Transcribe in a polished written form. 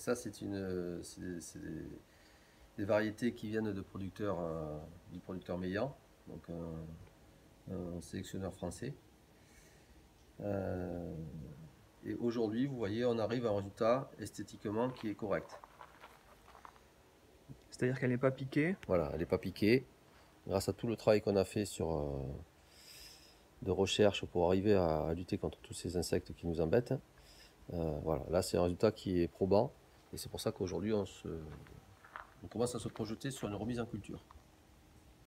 Ça, des variétés qui viennent de producteurs, du producteur Meillan, donc un sélectionneur français. Euh, et aujourd'hui, vous voyez, on arrive à un résultat esthétiquement qui est correct. C'est-à-dire qu'elle n'est pas piquée. Voilà, elle n'est pas piquée. Grâce à tout le travail qu'on a fait de recherche pour arriver à lutter contre tous ces insectes qui nous embêtent, voilà, là c'est un résultat qui est probant. Et c'est pour ça qu'aujourd'hui on commence à se projeter sur une remise en culture.